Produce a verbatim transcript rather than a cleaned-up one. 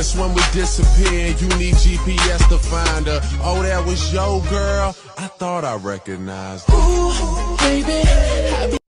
That's when we disappeared. You need G P S to find her. Oh, that was your girl? I thought I recognized her. Ooh, baby.